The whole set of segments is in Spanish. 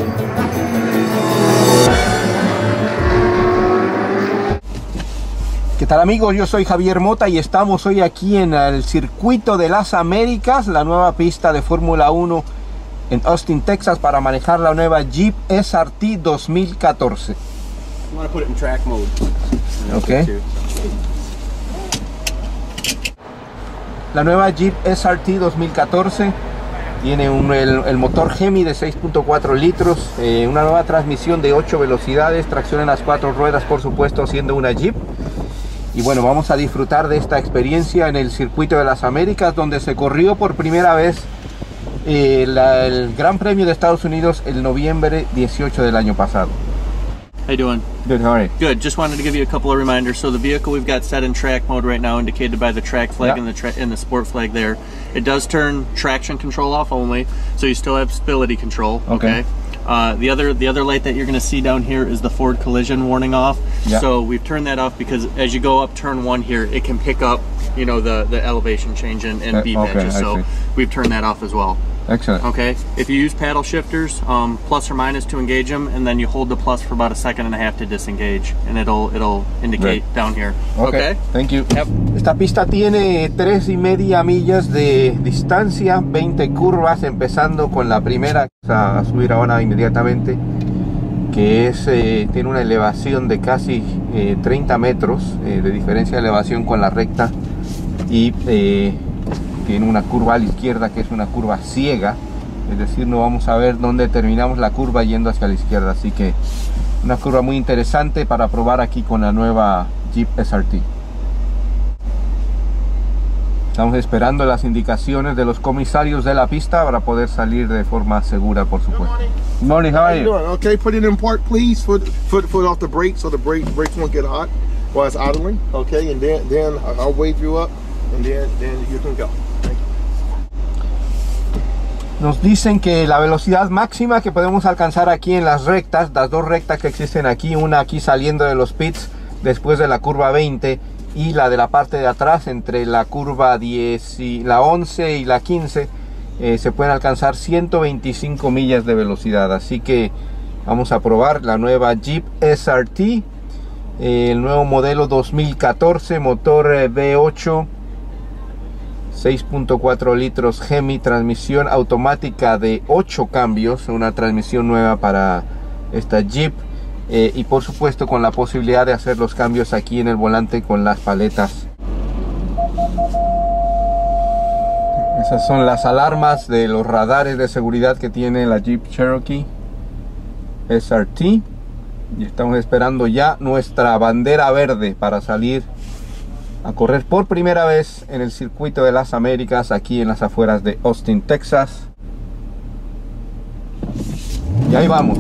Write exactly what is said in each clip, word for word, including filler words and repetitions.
¿Qué tal amigos? Yo soy Javier Mota y estamos hoy aquí en el Circuito de las Américas, la nueva pista de Fórmula uno en Austin, Texas, para manejar la nueva Jeep S R T dos mil catorce. Okay. La nueva Jeep S R T dos mil catorce tiene un, el, el motor Hemi de seis punto cuatro litros, eh, una nueva transmisión de ocho velocidades, tracción en las cuatro ruedas, por supuesto, siendo una Jeep. Y bueno, vamos a disfrutar de esta experiencia en el Circuito de las Américas, donde se corrió por primera vez eh, la, el Gran Premio de Estados Unidos el noviembre dieciocho del año pasado. How you doing? Good, how are you? Good. Just wanted to give you a couple of reminders. So the vehicle we've got set in track mode right now, indicated by the track flag yeah. and the tra and the sport flag there. It does turn traction control off only, so you still have stability control. Okay. okay? Uh, the other the other light that you're going to see down here is the forward collision warning off. Yeah. So we've turned that off because as you go up turn one here, it can pick up, you know, the the elevation change and, and beep okay, edges. So we've turned that off as well. Excellent. Okay. If you use paddle shifters, um, plus or minus to engage them, and then you hold the plus for about a second and a half to disengage, and it'll it'll indicate Great. down here. Okay. Okay. Thank you. Yep. Esta pista tiene tres y media millas de distancia, veinte curvas, empezando con la primera a subir ahora inmediatamente, que es eh, tiene una elevación de casi eh, treinta metros eh, de diferencia de elevación con la recta, y eh, tiene una curva a la izquierda que es una curva ciega, es decir, no vamos a ver dónde terminamos la curva yendo hacia la izquierda, así que una curva muy interesante para probar aquí con la nueva Jeep S R T. Estamos esperando las indicaciones de los comisarios de la pista para poder salir de forma segura, por supuesto. Good morning, how are you? Okay, put it in park, please. Foot, foot, foot off the brake so the brake brakes won't get hot while it's idling. Okay, and then then I'll wave you up, and then then you can go. Nos dicen que la velocidad máxima que podemos alcanzar aquí en las rectas, las dos rectas que existen aquí, una aquí saliendo de los pits después de la curva veinte y la de la parte de atrás entre la curva diez y la once y la quince, eh, se pueden alcanzar ciento veinticinco millas de velocidad. Así que vamos a probar la nueva Jeep S R T, eh, el nuevo modelo dos mil catorce, motor eh, V ocho, seis punto cuatro litros Hemi, transmisión automática de ocho cambios, una transmisión nueva para esta Jeep, eh, y por supuesto con la posibilidad de hacer los cambios aquí en el volante con las paletas. Esas son las alarmas de los radares de seguridad que tiene la Jeep Cherokee S R T, y estamos esperando ya nuestra bandera verde para salir a correr por primera vez en el Circuito de las Américas aquí en las afueras de Austin, Texas. Y ahí vamos.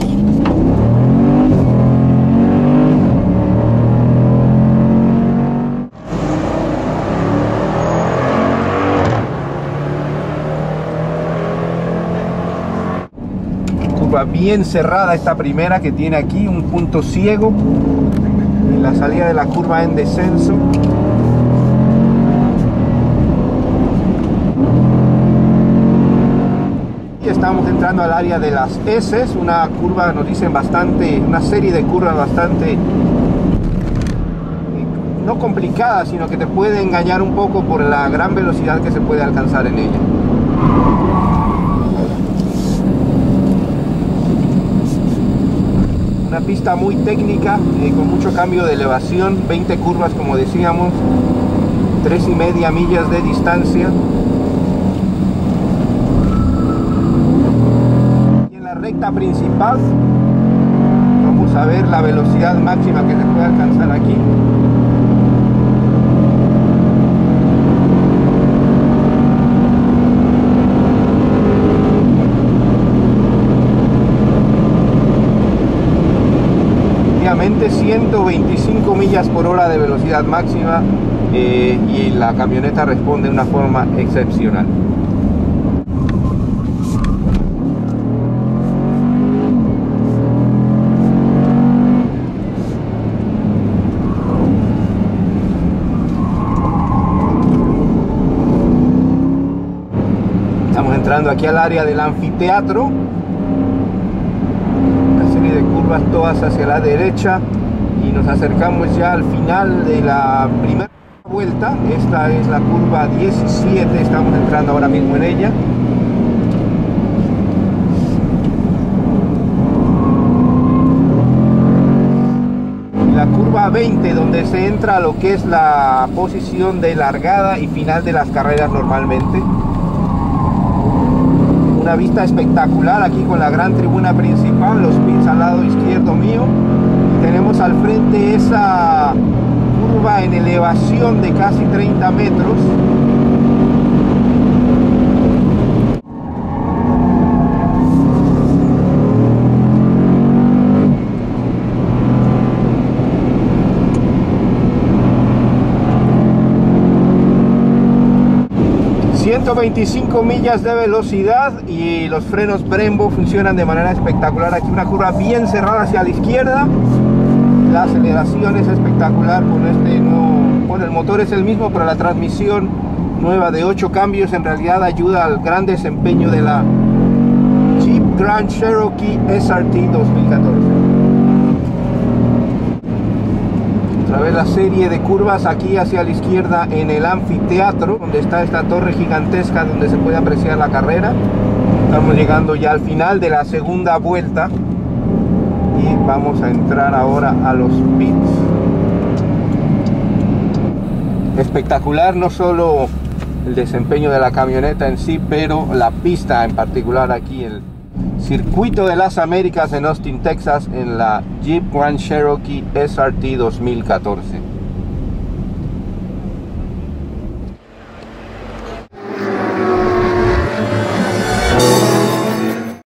Curva bien cerrada esta primera, que tiene aquí un punto ciego en la salida de la curva en descenso. Estamos entrando al área de las S, una curva, nos dicen bastante, una serie de curvas bastante, no complicada, sino que te puede engañar un poco por la gran velocidad que se puede alcanzar en ella. Una pista muy técnica, eh, con mucho cambio de elevación, veinte curvas como decíamos, tres y media millas de distancia. Recta principal vamos a ver la velocidad máxima que se puede alcanzar aquí. Obviamente ciento veinticinco millas por hora de velocidad máxima, eh, y la camioneta responde de una forma excepcional. Estamos entrando aquí al área del anfiteatro. curvas todas hacia la derecha y nos acercamos ya al final de la primera vuelta. Esta es la curva diecisiete, estamos entrando ahora mismo en ella. La curva veinte, donde se entra a lo que es la posición de largada y final de las carreras normalmente. Una vista espectacular aquí con la gran tribuna principal, los pits al lado izquierdo mío, y tenemos al frente esa curva en elevación de casi treinta metros. ciento veinticinco millas de velocidad y los frenos Brembo funcionan de manera espectacular. Aquí una curva bien cerrada hacia la izquierda. La aceleración es espectacular con este nuevo, bueno, el motor es el mismo, pero la transmisión nueva de ocho cambios en realidad ayuda al gran desempeño de la Jeep Grand Cherokee S R T dos mil catorce. Otra vez la serie de curvas aquí hacia la izquierda en el anfiteatro, donde está esta torre gigantesca donde se puede apreciar la carrera. Estamos llegando ya al final de la segunda vuelta y vamos a entrar ahora a los pits. Espectacular no solo el desempeño de la camioneta en sí, pero la pista en particular aquí, el Circuito de las Américas en Austin, Texas, en la Jeep Grand Cherokee S R T dos mil catorce.